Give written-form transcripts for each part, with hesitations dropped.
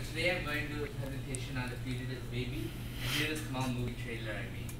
today I'm going to do a presentation on the Fugitive baby. Here's a small movie trailer I made.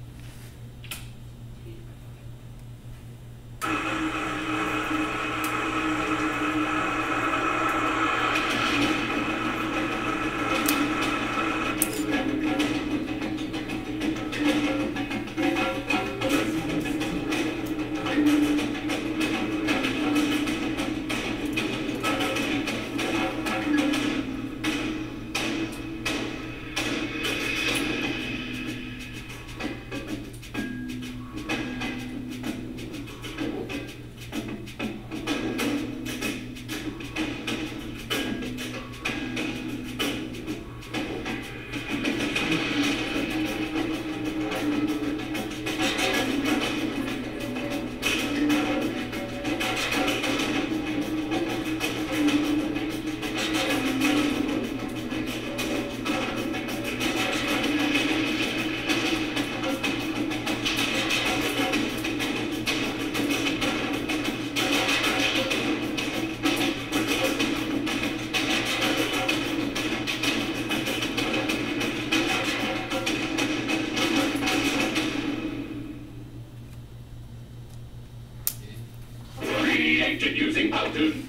Created using Powtoon.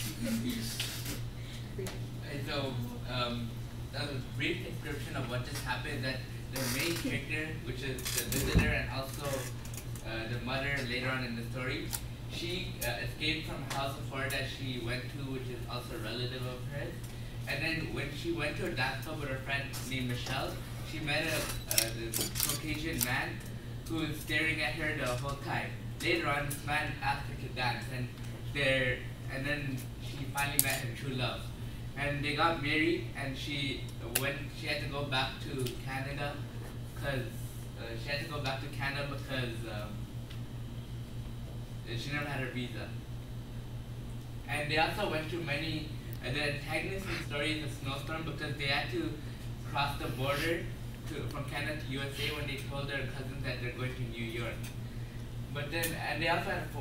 So, that was a brief description of what just happened. That the main character, which is the visitor and also the mother later on in the story, she escaped from a house of horror that she went to, which is also a relative of hers. And then when she went to a dance club with her friend named Michelle, she met this Caucasian man who was staring at her the whole time. Later on, this man asked her to dance, and then she finally met her true love. And they got married, and she had to go back to Canada because she never had her visa. And they also went through many. The antagonist in the story is a snowstorm because they had to cross the border from Canada to USA when they told their cousins that they're going to New York. But then, and they also had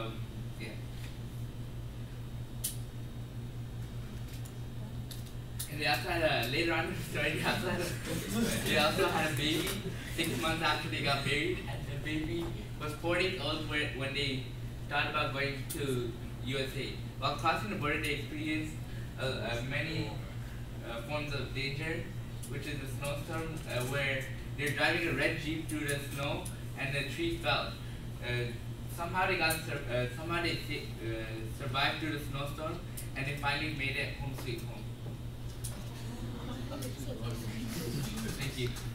and they also had later on in the story, they also had a baby 6 months after they got married, and the baby was 4 days old when they thought about going to USA. While crossing the border, they experienced many forms of danger, which is a snowstorm, where they're driving a red Jeep through the snow, and the tree fell. Somehow they survived through the snowstorm, and they finally made it home sweet home. Thank you.